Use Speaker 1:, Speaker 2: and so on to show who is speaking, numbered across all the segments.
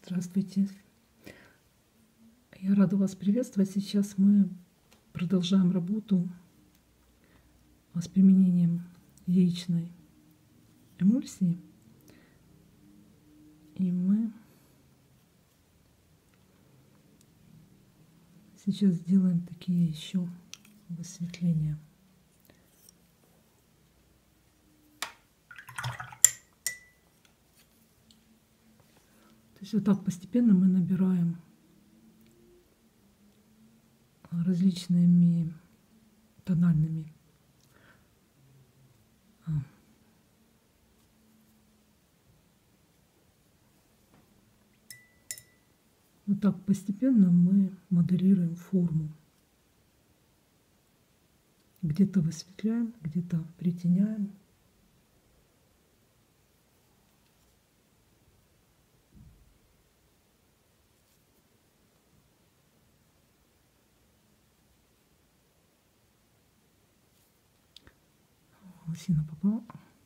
Speaker 1: Здравствуйте. Я рада вас приветствовать. Сейчас мы продолжаем работу с применением яичной эмульсии. И мы сейчас сделаем такие еще высветления. То есть вот так постепенно мы набираем различными тональными вот так постепенно мы моделируем форму. Где-то высветляем, где-то притеняем. Лосина попала.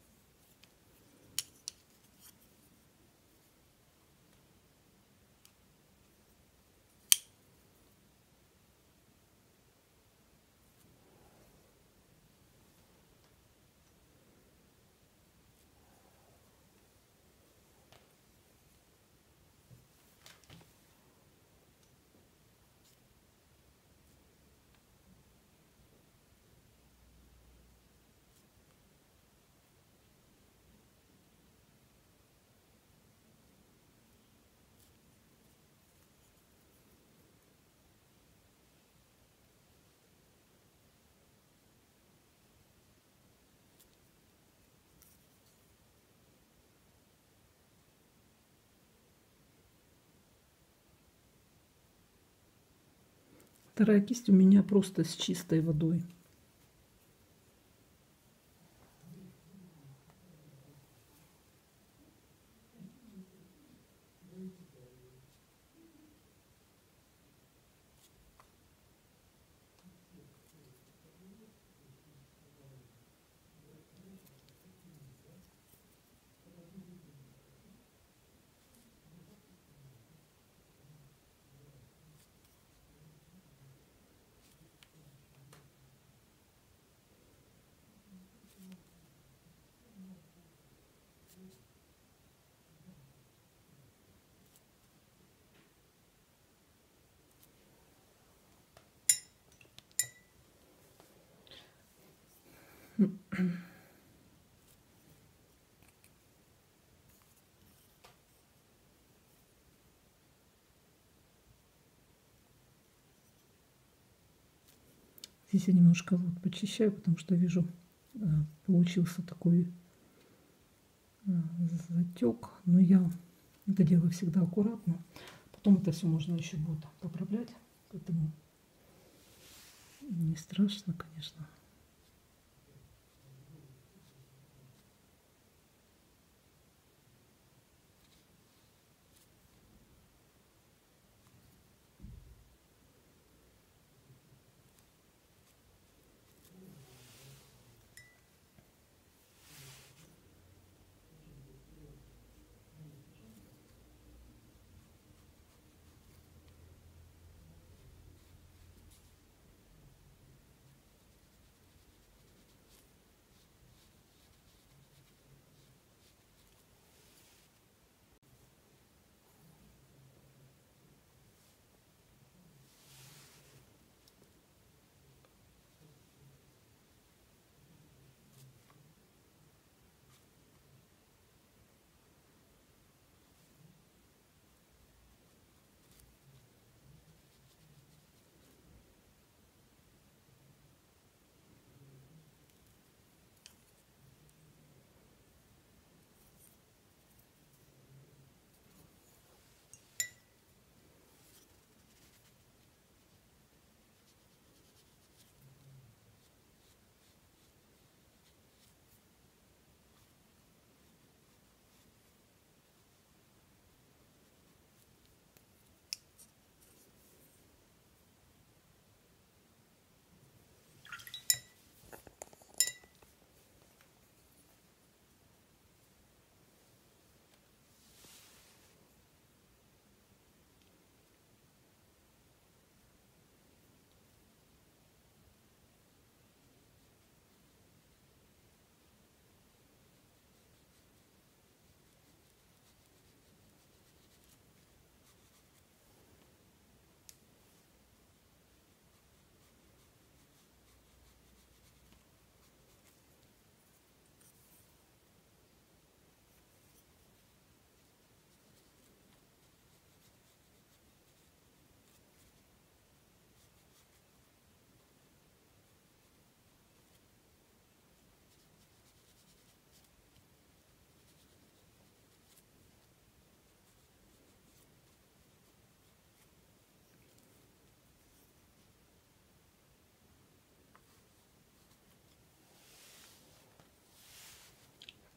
Speaker 1: Вторая кисть у меня просто с чистой водой. Здесь я немножко вот почищаю, потому что вижу, получился такой затек. Но я это делаю всегда аккуратно. Потом это все можно еще будет поправлять. Поэтому не страшно, конечно.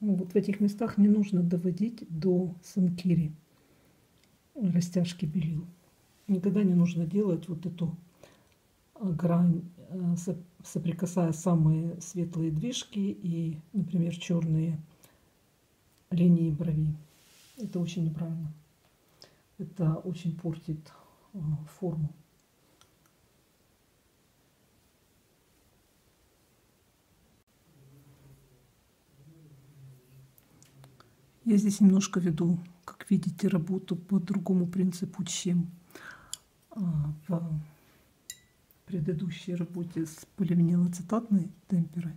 Speaker 1: Вот в этих местах не нужно доводить до санкири, растяжки белил. Никогда не нужно делать вот эту грань, соприкасая самые светлые движки и, например, черные линии брови. Это очень неправильно. Это очень портит форму. Я здесь немножко веду, как видите, работу по другому принципу, чем в предыдущей работе с поливинилацетатной темперой.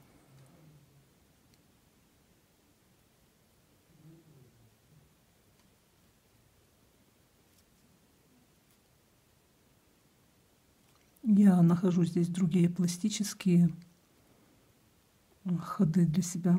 Speaker 1: Я нахожу здесь другие пластические ходы для себя.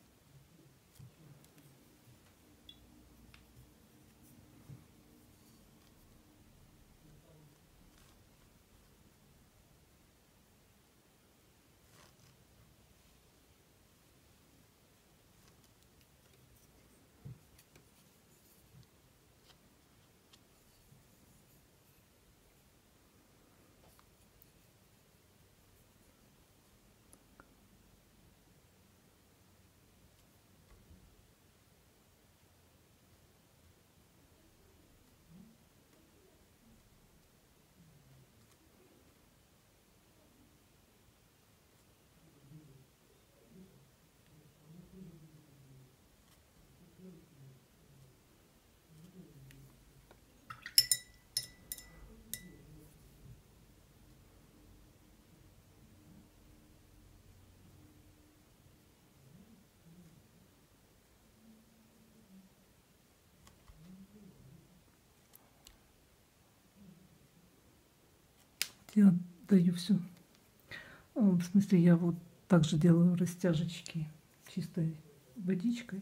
Speaker 1: Я даю все. В смысле, я вот также делаю растяжечки чистой водичкой.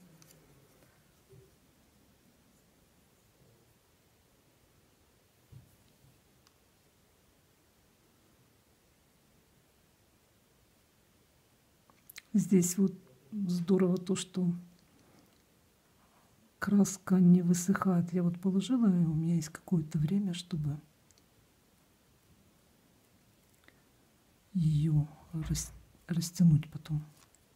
Speaker 1: Здесь вот здорово то, что краска не высыхает. Я вот положила, и у меня есть какое-то время, чтобы ее растянуть потом.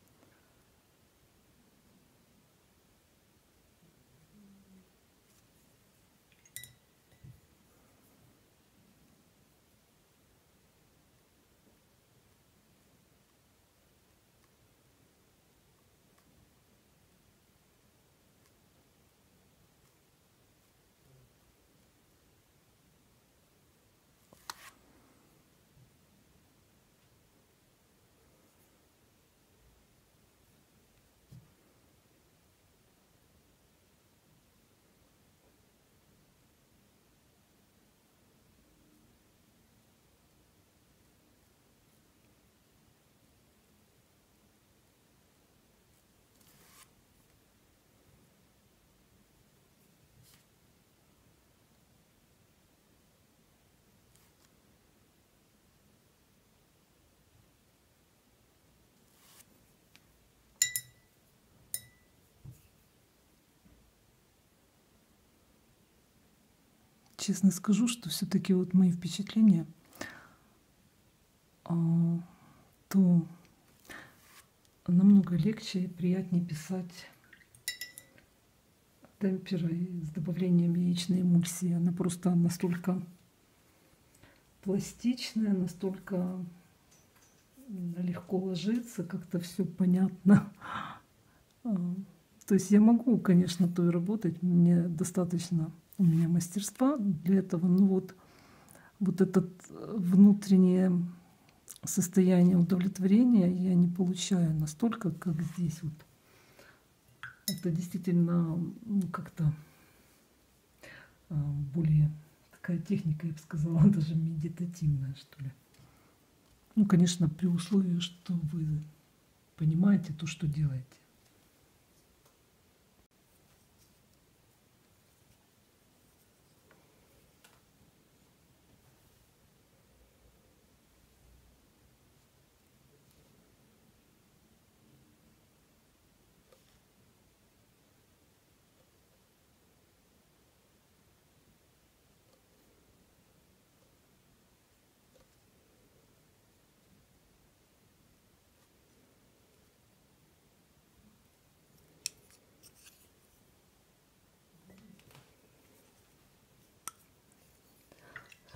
Speaker 1: Честно скажу, что все-таки вот мои впечатления, то намного легче и приятнее писать темперой с добавлением яичной эмульсии. Она просто настолько пластичная, настолько легко ложится, как-то все понятно. То есть я могу, конечно, то и работать, мне достаточно у меня мастерства для этого, но вот это внутреннее состояние удовлетворения я не получаю настолько, как здесь вот. Это действительно как-то более такая техника, я бы сказала, даже медитативная, что ли. Ну, конечно, при условии, что вы понимаете то, что делаете.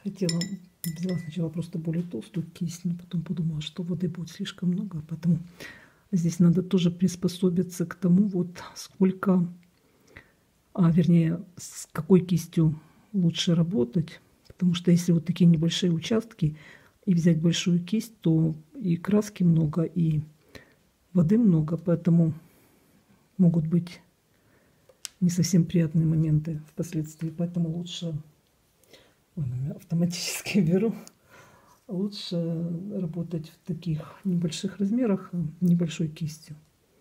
Speaker 1: хотела, взяла сначала просто более толстую кисть, но потом подумала, что воды будет слишком много, поэтому здесь надо тоже приспособиться к тому, вот сколько, вернее, с какой кистью лучше работать. Потому что если вот такие небольшие участки и взять большую кисть, то и краски много, и воды много, поэтому могут быть не совсем приятные моменты впоследствии. Поэтому лучше, автоматически беру, лучше работать в таких небольших размерах, небольшой кистью.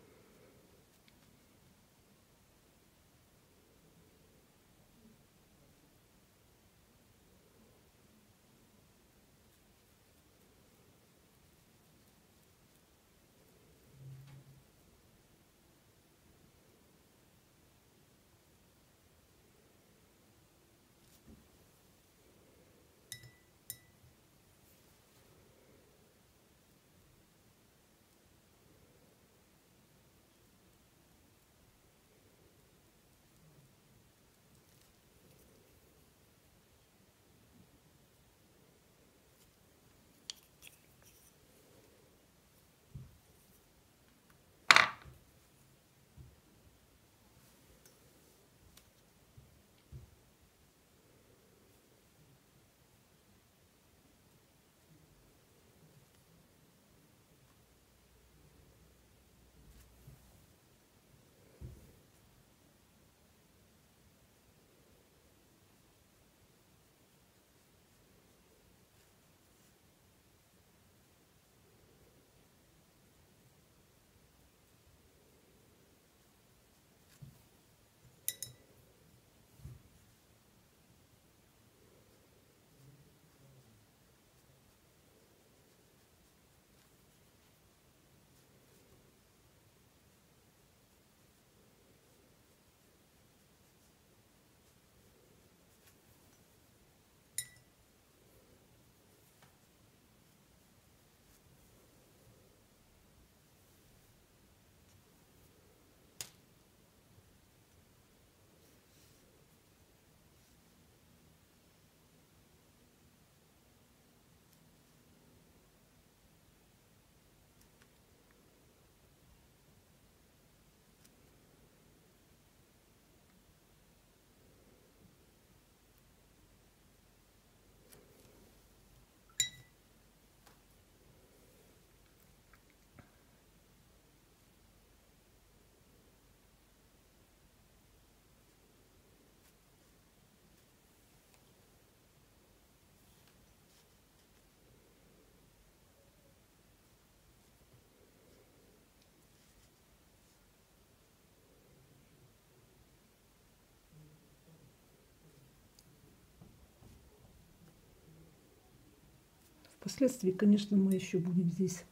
Speaker 1: Впоследствии, конечно, мы еще будем здесь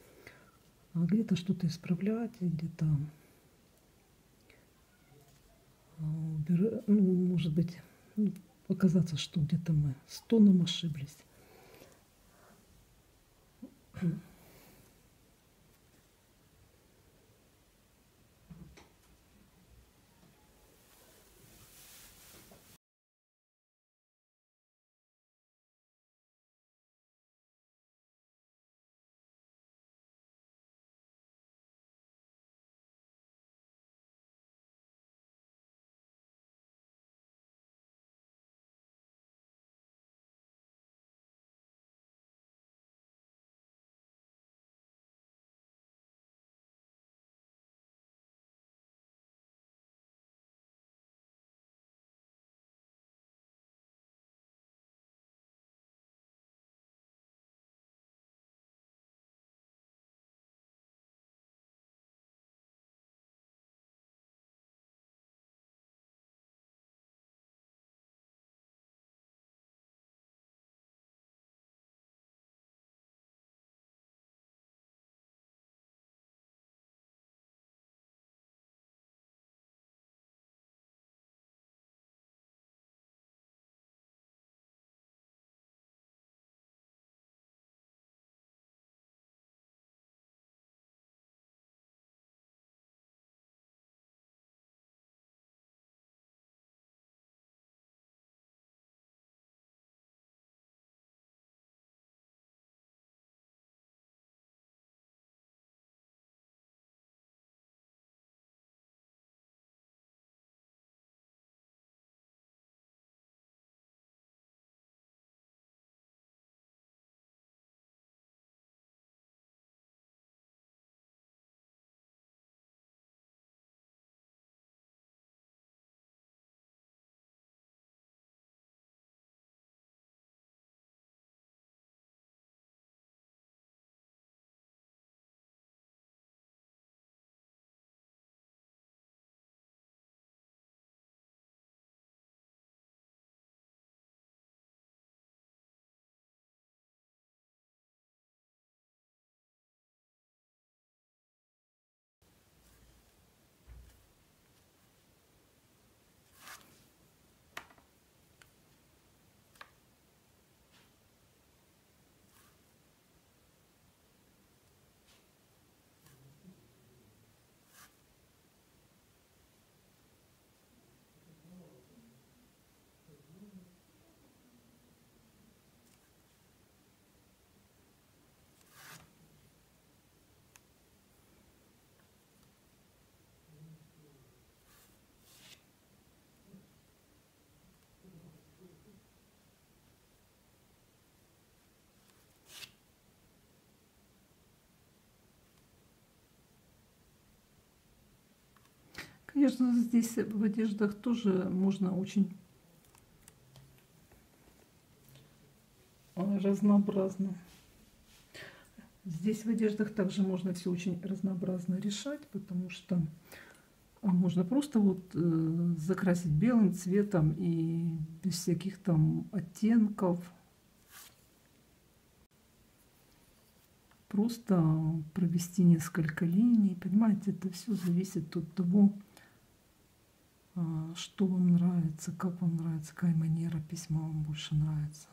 Speaker 1: где-то что-то исправлять, где-то ну, может быть, показаться, что где-то мы с тоном ошиблись. Конечно, здесь в одеждах тоже можно очень разнообразно. Здесь в одеждах также можно все очень разнообразно решать, потому что можно просто вот закрасить белым цветом и без всяких там оттенков. Просто провести несколько линий. Понимаете, это все зависит от того, что вам нравится, как вам нравится, какая манера письма вам больше нравится.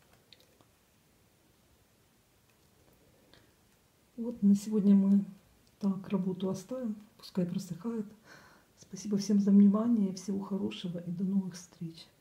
Speaker 1: Вот на сегодня мы Так, работу оставим, пускай просыхает. Спасибо всем за внимание, всего хорошего и до новых встреч.